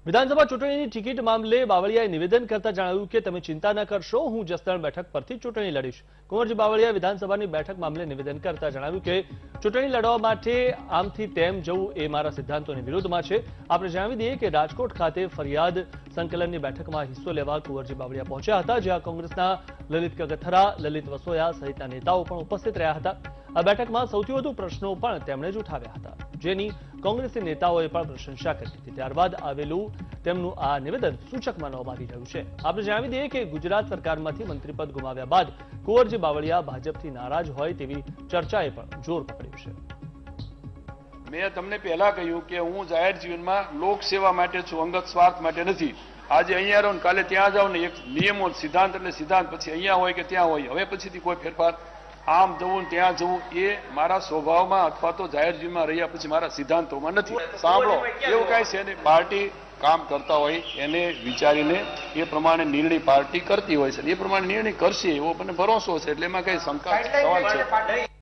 વિધાનસભા ચૂંટણીની ટિકિટ મામલે બાવળિયાએ નિવેદન કરતા જણાવ્યું કે તમે ચિંતા ન કરશો, હું જસદણ બેઠક પરથી ચૂંટણી લડીશ। કુંવરજી બાવળિયાએ વિધાનસભાની બેઠક મામલે નિવેદન કરતા જણાવ્યું કે ચૂંટણી લડવા માટે આમથી તેમ જવું એ મારા સિદ્ધાંતોની વિરુદ્ધમાં છે। આપણે જણાવી દઈએ કે રાજકોટ ખાતે ફરિયાદ સંકલનની બેઠકમાં હિસ્સો લેવા કુંવરજી બાવળિયા પહોંચ્યા હતા, જ્યાં કોંગ્રેસના લલિત કગથરા, લલિત વસોયા સહિતના નેતાઓ પણ ઉપસ્થિત રહ્યા હતા। આ બેઠકમાં સૌથી વધુ પ્રશ્નો પણ તેમણે જ ઉઠાવ્યા હતા, જેની કોંગ્રેસી નેતાઓએ પણ પ્રશંસા કરી હતી। ત્યારબાદ આવેલું તેમનું આ નિવેદન સૂચક માનવામાં આવી રહ્યું છે। આપણે જણાવી દઈએ કે ગુજરાત સરકારમાંથી મંત્રીપદ ગુમાવ્યા બાદ કુંવરજી બાવળિયા ભાજપથી નારાજ હોય તેવી ચર્ચાએ પણ જોર પકડ્યું છે। મેં તમને પહેલા કહ્યું કે હું જાહેર જીવનમાં લોકસેવા માટે છું, અંગત સ્વાર્થ માટે નથી। આજે અહીંયા રહો ને કાલે ત્યાં જાઓ ને, એક નિયમો સિદ્ધાંત એટલે સિદ્ધાંત, પછી અહીંયા હોય કે ત્યાં હોય, હવે પછીથી કોઈ ફેરફાર આમ જવું ને ત્યાં જવું એ મારા સ્વભાવમાં અથવા તો જાહેર જીવનમાં રહ્યા પછી મારા સિદ્ધાંતોમાં નથી। સાંભળો, એવું કાંઈ છે નહીં। પાર્ટી કામ કરતા હોય એને વિચારીને એ પ્રમાણે નિર્ણય પાર્ટી કરતી હોય છે, એ પ્રમાણે નિર્ણય કરશે એવો મને ભરોસો છે, એટલે એમાં કઈ શંકા સવાલ છે।